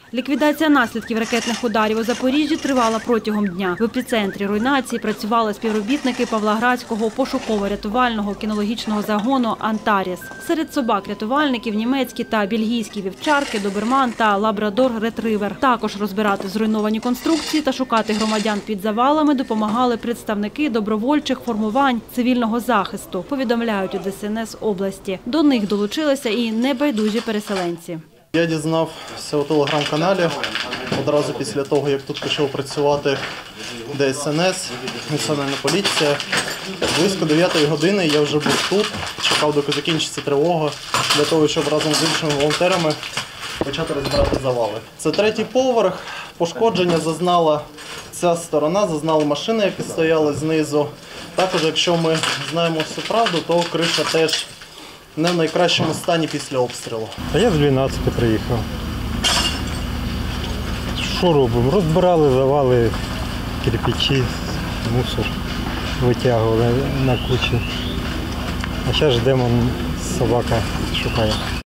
Ліквідація наслідків ракетних ударів у Запоріжжі тривала протягом дня. В епіцентрі руйнації працювали співробітники Павлоградського пошуково-рятувального кінологічного загону «Антаріс». Серед собак-рятувальників німецькі та бельгійські вівчарки, доберман та лабрадор-ретривер. Також розбирати зруйновані конструкції та шукати громадян під завалами допомагали представники добровольчих формувань цивільного захисту, повідомляють у ДСНС області. До них долучилися і небайдужі переселенці. Я дізнався у телеграм-каналі одразу після того, як тут почав працювати ДСНС, Національна поліція. Близько 9 години я вже був тут, чекав, доки закінчиться тривога, для того, щоб разом з іншими волонтерами почати розбирати завали. Це 3-й поверх, пошкодження зазнала ця сторона, зазнали машини, які стояли знизу. Також, якщо ми знаємо всю правду, то криша теж не в найкращому стані після обстрілу. А я з 12 приїхав. Що робимо? Розбирали завали, кирпичі, мусор витягували на кучу. А зараз ждемо, собака шукає.